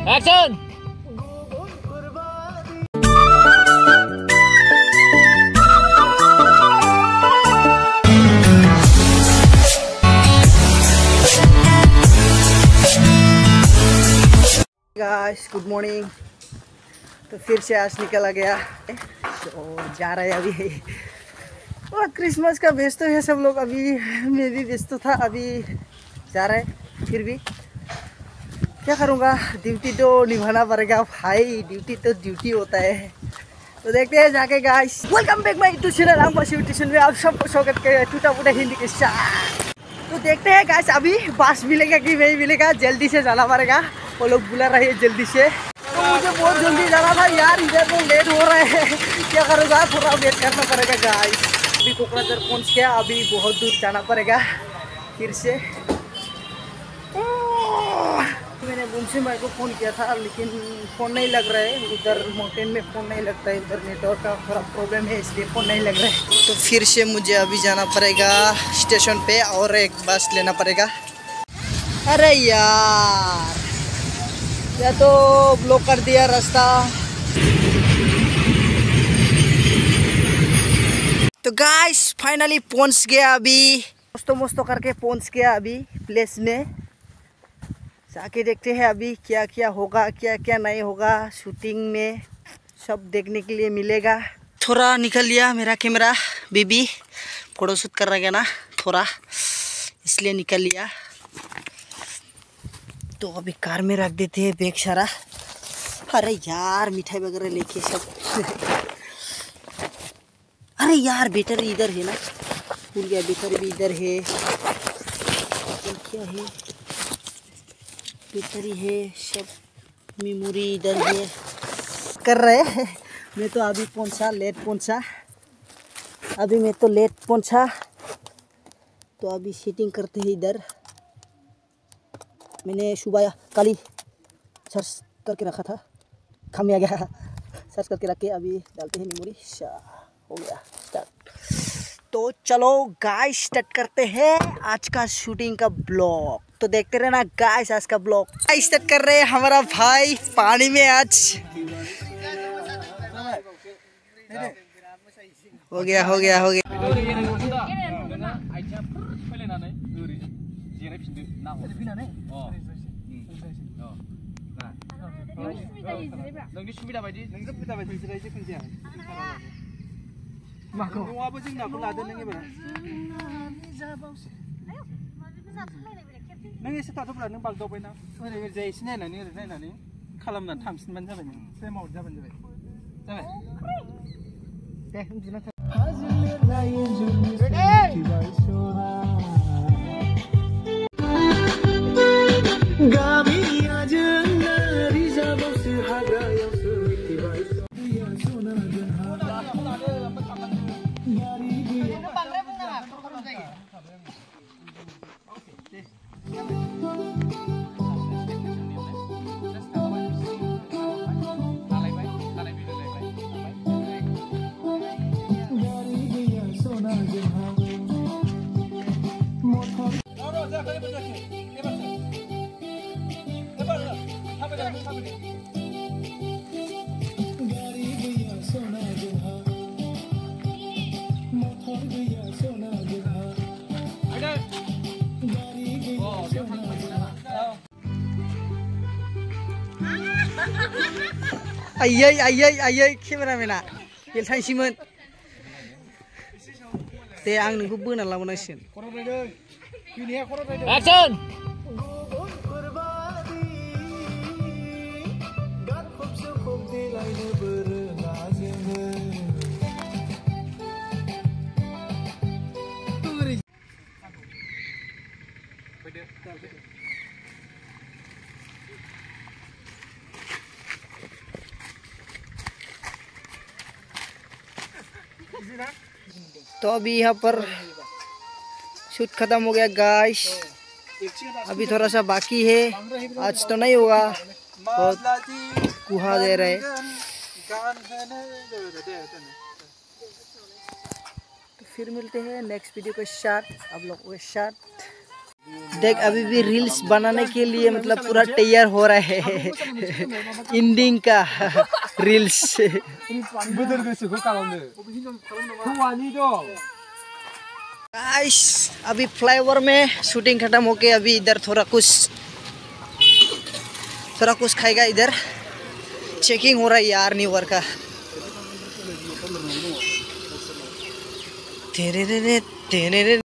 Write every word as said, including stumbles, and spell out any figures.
Action. Guys good morning. तो फिर से आज निकला गया और जा रहे हैं अभी। और क्रिसमस का व्यस्त है सब लोग, अभी मैं भी व्यस्त था, अभी जा रहे हैं। फिर भी क्या करूँगा, ड्यूटी तो निभाना पड़ेगा भाई, ड्यूटी तो ड्यूटी होता है। तो देखते हैं जाके guys. Welcome back my YouTube channel आम ट्यूशन में आप सबको स्वागत है टूटा फूटा हिंदी के साथ। तो देखते हैं गाइस अभी बस मिलेगा कि नहीं मिलेगा, जल्दी से जाना पड़ेगा, वो लोग बुला रहे हैं जल्दी से। तो मुझे बहुत जल्दी जाना था यार, इधर तो लेट हो रहे हैं, क्या करूँगा, थोड़ा वेट करना पड़ेगा गाइस। अभी कोकराझार पहुँच गया, अभी बहुत दूर जाना पड़ेगा फिर से। मैंने मुंशी भाई को फ़ोन किया था लेकिन फ़ोन नहीं लग रहा है, उधर माउंटेन में फ़ोन नहीं लगता है, उधर नेटवर्क का थोड़ा प्रॉब्लम है इसलिए फ़ोन नहीं लग रहा है। तो फिर से मुझे अभी जाना पड़ेगा स्टेशन पे और एक बस लेना पड़ेगा। अरे यार या तो ब्लॉक कर दिया रास्ता। तो गाइस फाइनली पहुंच गया, अभी मस्तो मस्तो करके पहुंच गया अभी प्लेस में। जाके देखते हैं अभी क्या क्या होगा, क्या क्या नहीं होगा, शूटिंग में सब देखने के लिए मिलेगा। थोड़ा निकल लिया मेरा कैमरा, बीबी फोटो शूट कर रहा है ना थोड़ा, इसलिए निकल लिया। तो अभी कार में रख देते हैं बैग सारा। अरे यार मिठाई वगैरह लेके सब अरे यार बैटरी इधर है ना, भूल गया, बैटरी भी इधर है। क्या है, बैटरी है, सब मेमोरी इधर है। कर रहे हैं, मैं तो अभी पहुंचा, लेट पहुंचा, अभी मैं तो लेट पहुंचा। तो अभी सीटिंग करते हैं इधर। मैंने सुबह कल ही सर्च करके रखा था, काम आ गया, सर्च करके रख के अभी डालते हैं मेमोरी। हो गया स्टार्ट। तो चलो गाइस स्टार्ट करते हैं आज का शूटिंग का ब्लॉग। तो देखते रहना गाइस आज का ब्लॉग। गाइस स्टार्ट कर रहे हैं हमारा भाई पानी में आज। हो गया हो गया हो गया। नों एसे थाथ'ब्ला नों बागदावबायना ओरै ओरैजाय एसे नायनानै ओरै नायनानै खालामनानै थांफिनबानो जाबाय, नों फ्रेम आउट जाबानो जाबाय जाबाय दे उन्दुना था। आयै आयै आयै केमेरामेना बेल थांसैमोन। दे आं नोंखौ बोना लाबोनांसिगोन। एक्शन। तो अभी यहाँ पर शूट खत्म हो गया गाइस, अभी थोड़ा सा बाकी है, आज तो नहीं होगा, बहुत कुहा दे रहे। तो फिर मिलते हैं नेक्स्ट वीडियो के साथ, आप लोगों के साथ। देख अभी भी रील्स बनाने के लिए मतलब पूरा तैयार हो रहा है एंडिंग का रील्स। गाइस अभी फ्लाईओवर में शूटिंग खत्म होके अभी इधर थोड़ा कुछ थोड़ा कुछ खाएगा। इधर चेकिंग हो रहा है यार न्यू ईयर का। तेरे रे तेरे रे